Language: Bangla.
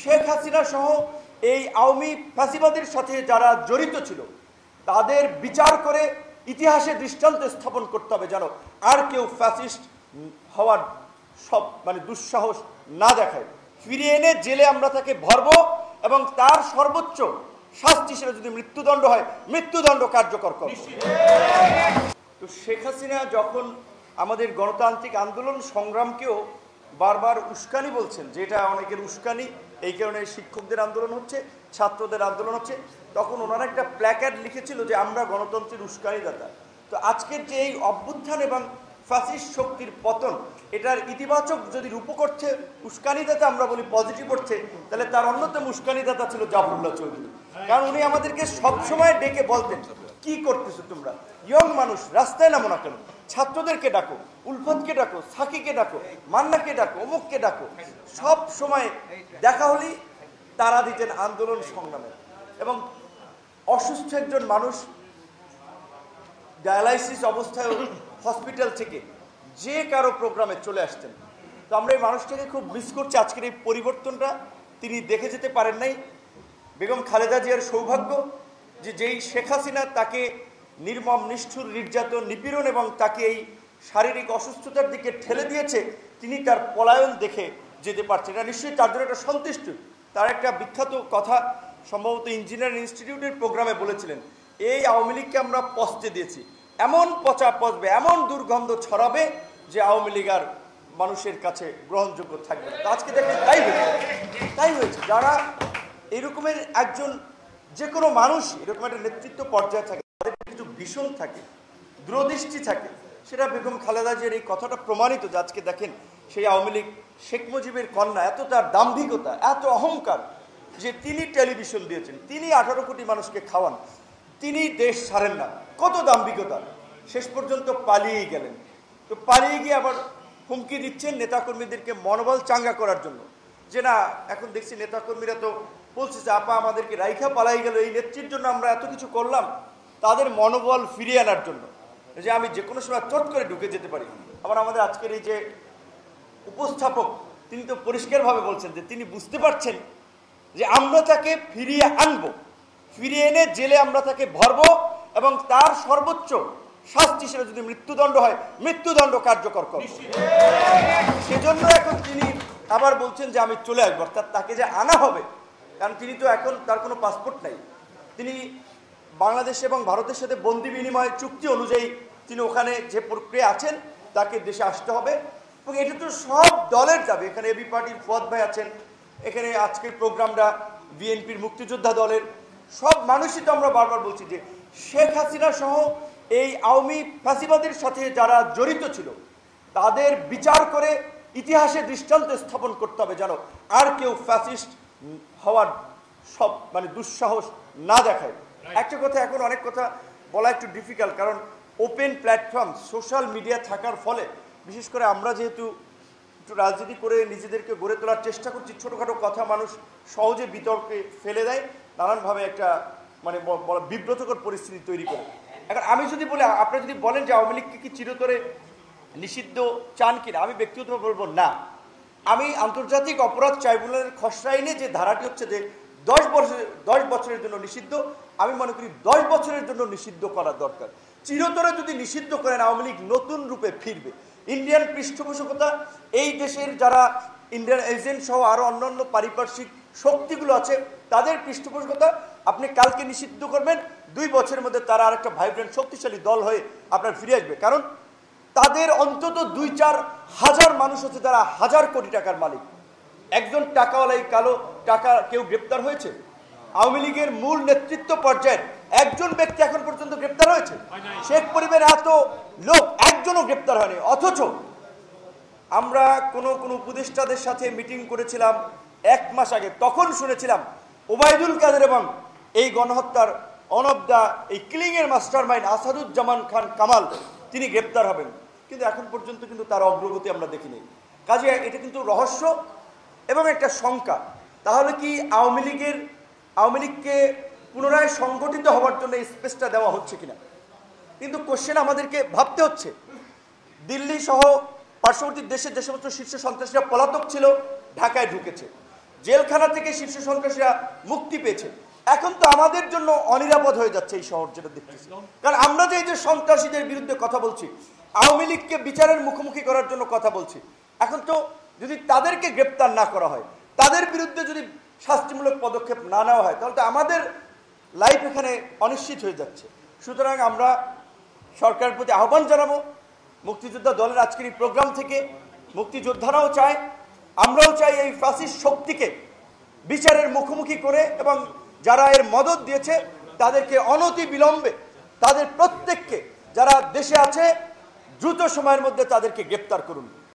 শেখ হাসিনা সহ এই আওয়ামী ফ্যাসিবাদের সাথে যারা জড়িত ছিল তাদের বিচার করে ইতিহাসে দৃষ্টান্ত স্থাপন করতে হবে, যেন আর কেউ ফ্যাসিস্ট হওয়ার দুঃসাহস না দেখায়। ফিরিয়ে এনে জেলে আমরা তাকে ভরব এবং তার সর্বোচ্চ শাস্তি হিসেবে যদি মৃত্যুদণ্ড হয়, মৃত্যুদণ্ড কার্যকর করব। তো শেখ হাসিনা যখন আমাদের গণতান্ত্রিক আন্দোলন সংগ্রামকেও বারবার উস্কানি বলছেন, যেটা অনেকের উস্কানি, এই কারণে শিক্ষকদের আন্দোলন হচ্ছে, ছাত্রদের আন্দোলন হচ্ছে, তখন ওনারা একটা প্ল্যাকার্ড লিখেছিল যে আমরা গণতন্ত্রের উস্কানিদাতা। তো আজকের যে এই অভ্যুত্থান এবং ফ্যাসিস্ট শক্তির পতন, এটার ইতিবাচক যদি রূপক অর্থে উস্কানিদাতা আমরা বলি, পজিটিভ অর্থে, তাহলে তার অন্যতম উস্কানিদাতা ছিল জাফরুল্লাহ চৌধুরী। কারণ উনি আমাদেরকে সবসময় ডেকে বলতেন, কি করতেছো তোমরা, ইয়ং মানুষ, রাস্তায় নামো না কেন, ছাত্রদেরকে ডাকো, উলফতকে ডাকো, সাকিকে ডাকো, মান্নাকে ডাকো, অমুককে ডাকো। সব সময় দেখা হলেই তারা দিতেন আন্দোলন সংগ্রামে। এবং অসুস্থ একজন মানুষ ডায়ালাইসিস অবস্থায় হসপিটাল থেকে যে কারো প্রোগ্রামে চলে আসতেন। তো আমরা এই মানুষটাকে খুব মিস করছি। আজকের এই পরিবর্তনটা তিনি দেখে যেতে পারেন নাই। বেগম খালেদা জিয়ার সৌভাগ্য যে যেই শেখ হাসিনা তাকে নির্মম নিষ্ঠুর নির্যাতন, নিপীড়ন এবং তাকে এই শারীরিক অসুস্থতার দিকে ঠেলে দিয়েছে, তিনি তার পলায়ন দেখে যেতে পারছেন। এটা নিশ্চয়ই তার জন্য একটা সন্তুষ্ট। তার একটা বিখ্যাত কথা সম্ভবত ইঞ্জিনিয়ারিং ইনস্টিটিউটের প্রোগ্রামে বলেছিলেন, এই আওয়ামী লীগকে আমরা পচতে দিয়েছি, এমন পচা পচবে, এমন দুর্গন্ধ ছড়াবে যে আওয়ামী লীগ আর মানুষের কাছে গ্রহণযোগ্য থাকবে না। আজকে দেখেন তাই হয়েছে। যারা এরকমের একজন, যে কোনো মানুষ এরকম একটা নেতৃত্ব পর্যায়ে থাকে, তাদের কিছু ভীষণ থাকে, দূরদৃষ্টি থাকে, সেটা বেগম খালেদা জিয়ার এই কথাটা প্রমাণিত। যে আজকে দেখেন সেই আওয়ামী লীগ শেখ মুজিবের কন্যা, এত তার দাম্ভিকতা, এত অহংকার যে তিনি টেলিভিশন দিয়েছেন, তিনি 18 কোটি মানুষকে খাওয়ান, তিনি দেশ ছাড়েন না, কত দাম্ভিকতা, শেষ পর্যন্ত পালিয়েই গেলেন। তো পালিয়ে গিয়ে আবার হুমকি দিচ্ছেন নেতাকর্মীদেরকে মনোবল চাঙ্গা করার জন্য, যে না এখন দেখছি নেতাকর্মীরা তো বলছে যে আপা আমাদেরকে রাইখা পালাই গেল, এই নেত্রীর জন্য আমরা এত কিছু করলাম, তাদের মনোবল ফিরিয়ে আনার জন্য, যে আমি যে কোনো সময় চট করে ঢুকে যেতে পারি। আবার আমাদের আজকের এই যে উপস্থাপক, তিনি তো পরিষ্কারভাবে বলছেন যে তিনি বুঝতে পারছেন যে আমরা তাকে ফিরিয়ে আনবো, ফিরিয়ে এনে জেলে আমরা তাকে ভরব এবং তার সর্বোচ্চ শাস্তি হিসেবে যদি মৃত্যুদণ্ড হয়, মৃত্যুদণ্ড কার্যকর করব। সেজন্য এখন তিনি আবার বলছেন যে আমি চলে আসবো, অর্থাৎ তাকে যে আনা হবে, কারণ তিনি তো এখন তার কোনো পাসপোর্ট নাই, তিনি বাংলাদেশ এবং ভারতের সাথে বন্দি বিনিময় চুক্তি অনুযায়ী তিনি ওখানে যে প্রক্রিয়া আছেন, তাকে দেশে আসতে হবে। এবং এটা তো সব দলের যাবে, এখানে এবি পার্টির ফুয়াদ ভাই আছেন, এখানে আজকের প্রোগ্রামটা বিএনপির মুক্তিযোদ্ধা দলের সব মানুষই তো আমরা বারবার বলছি যে শেখ হাসিনা সহ এই আওয়ামী ফ্যাসিবাদের সাথে যারা জড়িত ছিল তাদের বিচার করে ইতিহাসে দৃষ্টান্ত স্থাপন করতে হবে, যেন আর কেউ ফ্যাসিস্ট হওয়ার দুঃসাহস না দেখায়। একটা কথা, এখন অনেক কথা বলা একটু ডিফিকাল্ট, কারণ ওপেন প্ল্যাটফর্ম, সোশ্যাল মিডিয়া থাকার ফলে, বিশেষ করে আমরা যেহেতু একটু রাজনীতি করে নিজেদেরকে গড়ে তোলার চেষ্টা করছি, ছোটোখাটো কথা মানুষ সহজে বিতর্কে ফেলে দেয়, নানানভাবে একটা বিব্রতকর পরিস্থিতি তৈরি করে। এখন আমি যদি বলি, আপনি যদি বলেন যে আওয়ামী লীগকে কি চিরতরে নিষিদ্ধ চান কিনা, আমি ব্যক্তিগতভাবে বলবো না। আমি আন্তর্জাতিক অপরাধ ট্রাইব্যুনালের খসড়া আইনে যে ধারাটি হচ্ছে যে 10 বছরের জন্য নিষিদ্ধ, আমি মনে করি 10 বছরের জন্য নিষিদ্ধ করা দরকার। চিরতরে যদি নিষিদ্ধ করেন, আওয়ামী লীগ নতুন রূপে ফিরবে। ইন্ডিয়ান পৃষ্ঠপোষকতা, এই দেশের যারা ইন্ডিয়ান এজেন্ট সহ আরও অন্যান্য পারিপার্শ্বিক শক্তিগুলো আছে, তাদের পৃষ্ঠপোষকতা আপনি কালকে নিষিদ্ধ করবেন, 2 বছরের মধ্যে তারা আরেকটা ভাইব্রেন্ট শক্তিশালী দল হয়ে আপনার ফিরে আসবে। কারণ তাদের অন্তত 2-4 হাজার মানুষ হচ্ছে যারা 1000 কোটি টাকার মালিক। একজন টাকাওয়ালাই কালো টাকা কেউ গ্রেপ্তার হয়েছে? আওয়ামী লীগের মূল নেতৃত্ব পর্যায়ের একজন ব্যক্তি এখন পর্যন্ত গ্রেপ্তার হয়েছে? শেখ পরিবারের এত লোক, একজনও গ্রেপ্তার হয়নি। অথচ আমরা কোন উপদেষ্টাদের সাথে মিটিং করেছিলাম 1 মাস আগে, তখন শুনেছিলাম ওবায়দুল কাদের এবং এই গণহত্যার অনবদা এই কিলিংয়ের মাস্টারমাইন্ড আসাদুজ্জামান খান কামাল তিনি গ্রেপ্তার হবেন, কিন্তু এখন পর্যন্ত কিন্তু তার অগ্রগতি আমরা দেখিনি। কাজে এটা কিন্তু রহস্য এবং একটা শঙ্কা। তাহলে কি আওয়ামী লীগকে পুনরায় সংগঠিত হওয়ার জন্য এই স্পেসটা দেওয়া হচ্ছে কিনা? কিন্তু কোশ্চেন আমাদেরকে ভাবতে হচ্ছে। দিল্লি সহ পার্শ্ববর্তী দেশে যে সমস্ত শীর্ষ সন্ত্রাসীরা পলাতক ছিল, ঢাকায় ঢুকেছে। জেলখানা থেকে শীর্ষ সন্ত্রাসীরা মুক্তি পেয়েছে, এখন তো আমাদের জন্য অনিরাপদ হয়ে যাচ্ছে এই শহর, যেটা দেখতেছি। কারণ আমরা যে এই যে সন্ত্রাসীদের বিরুদ্ধে কথা বলছি, আওয়ামী লীগকে বিচারের মুখোমুখি করার জন্য কথা বলছি, এখন তো যদি তাদেরকে গ্রেপ্তার না করা হয়, তাদের বিরুদ্ধে যদি শাস্তিমূলক পদক্ষেপ না নেওয়া হয়, তাহলে তো আমাদের লাইফ এখানে অনিশ্চিত হয়ে যাচ্ছে। সুতরাং আমরা সরকারের প্রতি আহ্বান জানাবো, মুক্তিযোদ্ধা দলের আজকের এই প্রোগ্রাম থেকে মুক্তিযোদ্ধারাও চায়, আমরাও চাই এই ফ্যাসিস্ট শক্তিকে বিচারের মুখোমুখি করে, এবং যারা এর মদত দিয়েছে তাদেরকে অনতি বিলম্বে, তাদের প্রত্যেককে যারা দেশে আছে দ্রুত সময়ের মধ্যে তাদেরকে গ্রেপ্তার করুন।